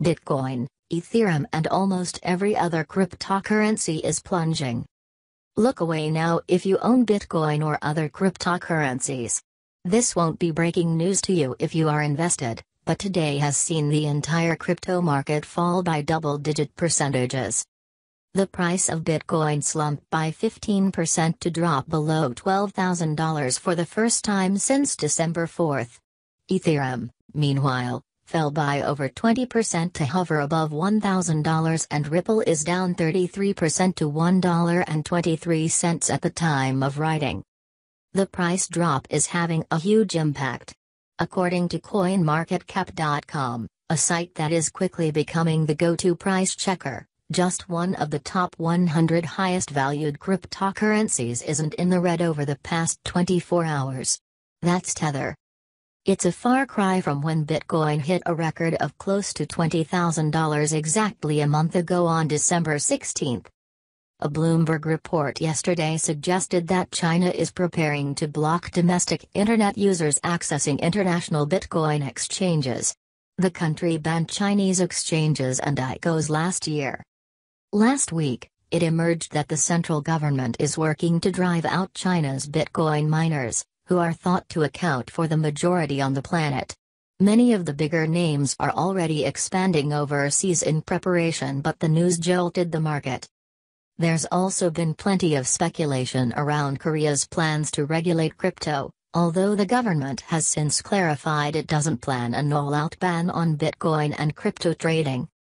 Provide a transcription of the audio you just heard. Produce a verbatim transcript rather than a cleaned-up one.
Bitcoin, Ethereum and almost every other cryptocurrency is plunging. Look away now if you own Bitcoin or other cryptocurrencies. This won't be breaking news to you if you are invested, but today has seen the entire crypto market fall by double-digit percentages. The price of Bitcoin slumped by fifteen percent to drop below twelve thousand dollars for the first time since December fourth. Ethereum, meanwhile, fell by over twenty percent to hover above one thousand dollars, and Ripple is down thirty-three percent to one dollar and twenty-three cents at the time of writing. The price drop is having a huge impact. According to coin market cap dot com, a site that is quickly becoming the go-to price checker, just one of the top one hundred highest valued cryptocurrencies isn't in the red over the past twenty-four hours. That's Tether. It's a far cry from when Bitcoin hit a record of close to twenty thousand dollars exactly a month ago on December sixteenth. A Bloomberg report yesterday suggested that China is preparing to block domestic internet users accessing international Bitcoin exchanges. The country banned Chinese exchanges and I C Os last year. Last week, it emerged that the central government is working to drive out China's Bitcoin miners, who are thought to account for the majority on the planet. Many of the bigger names are already expanding overseas in preparation, but the news jolted the market. There's also been plenty of speculation around Korea's plans to regulate crypto, although the government has since clarified it doesn't plan an all-out ban on Bitcoin and crypto trading.